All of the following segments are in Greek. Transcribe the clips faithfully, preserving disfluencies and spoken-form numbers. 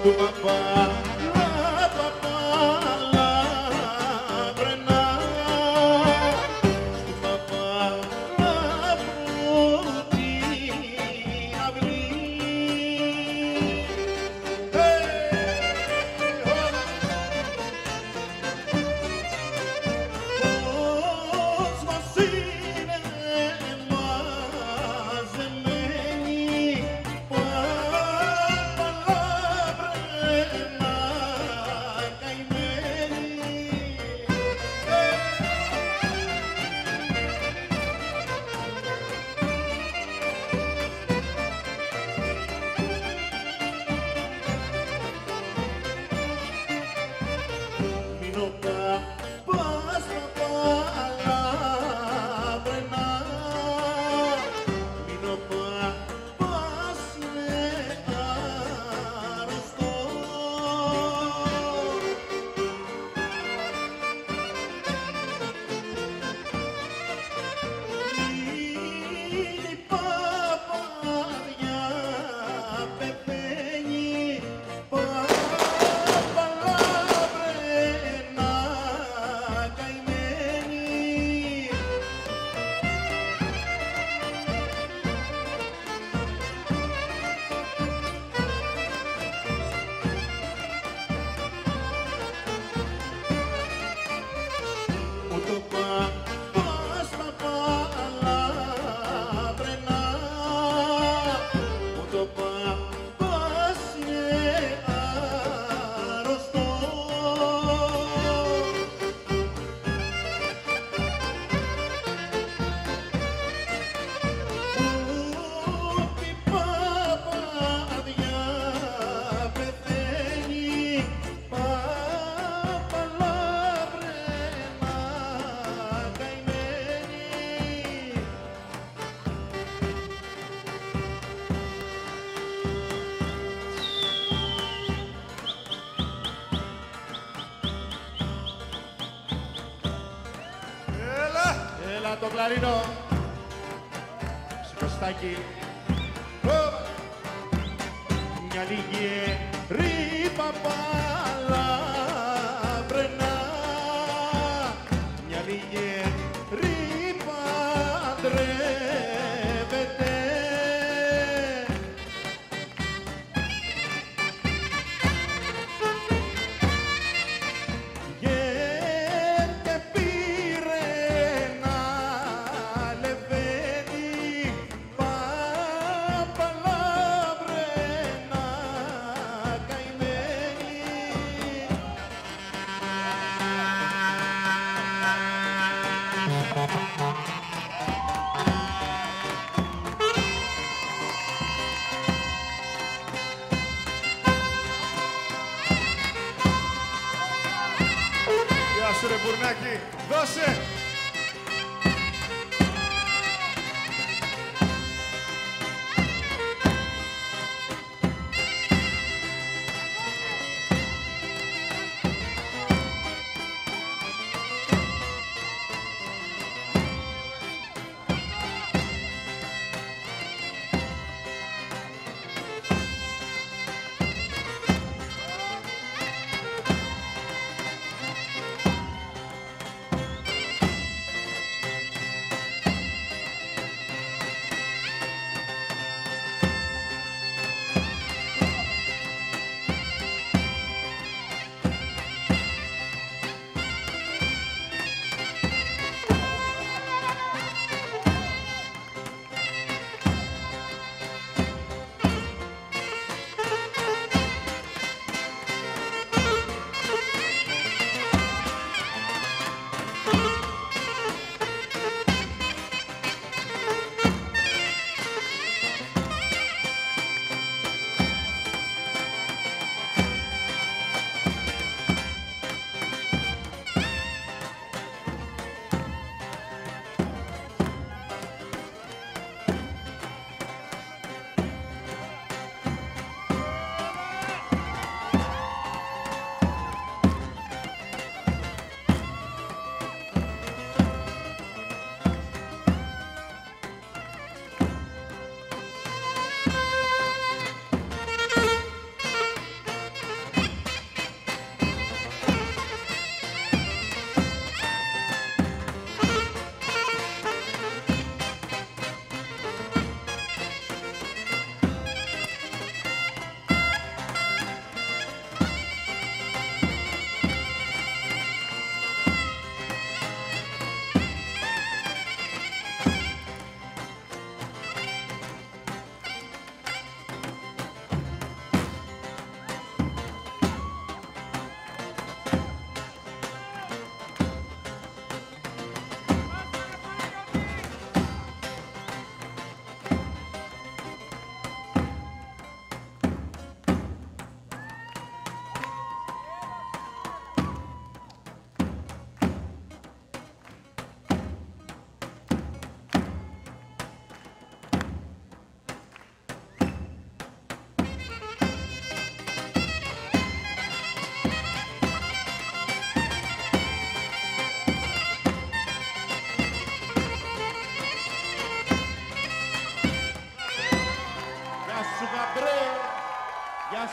του παπά, παπά, λαμπρενά, του παπά, πρώτη αυλή. Πώς μας είναι μαζεμένοι, παλαβρένα καημένοι. Μην ο παπάς, παπά, λαμπρενά, μην ο παπάς είναι αρρωστός. Η παπαδιά πεθαίνει, παλαβρένα καημένη. Μου το παπάς, παπά, λαμπρενά, μου το παπάς είναι αρρωστός. Ούτε η παπαδιά πεθαίνει, παλαβρένα καημένη. Έλα! Έλα το κλαρίνο. Σηκωστάκι. Μια λίγη παπά, λαμπρενά, μια λίγη παντρεύεται. Γέντε πήρε να λεβαίνει, παλαβρένα καημένη. Γεια σου ρε Μπουρνάκη, δώσε!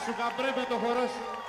σου γαμπρέ με το χορό σου.